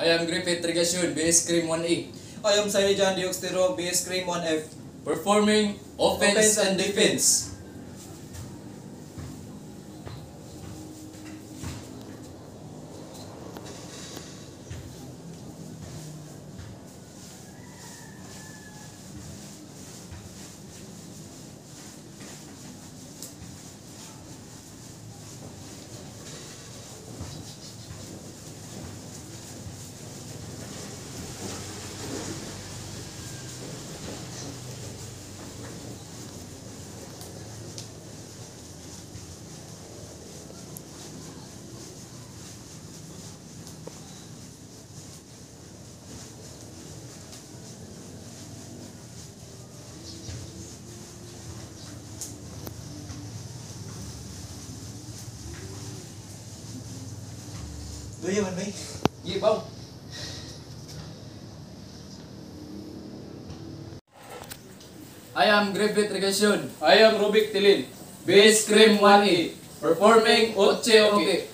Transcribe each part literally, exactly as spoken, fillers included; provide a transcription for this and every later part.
I am Griffith Trigasyon, B S Cream one A. I am Sarijan Dioxtero, B S Cream one F. Performing offense, Offense and and defense. Đưa cho mình đi. Gì bông? I am Griffith Trigasyon. I am Rubik Tilin, B S Cream one A. Performing Oche Oke.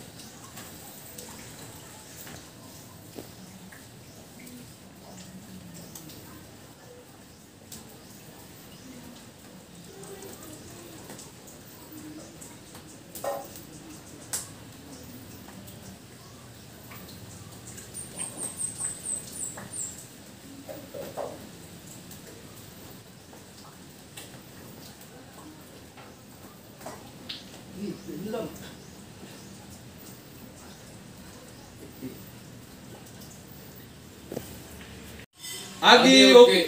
Agi Oke.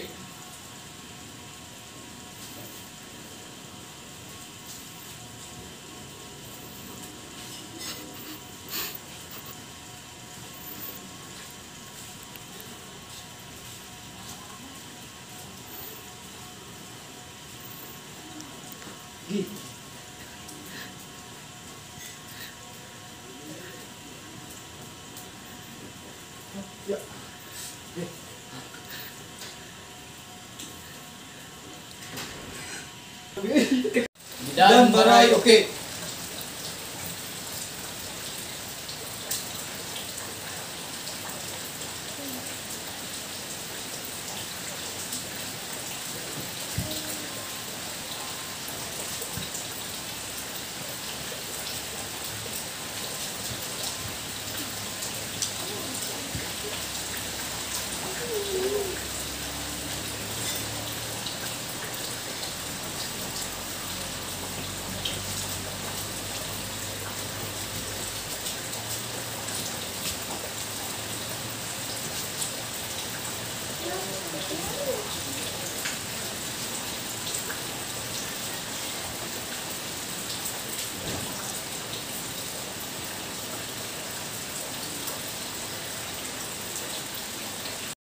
Dan Baray Oke. Thank you.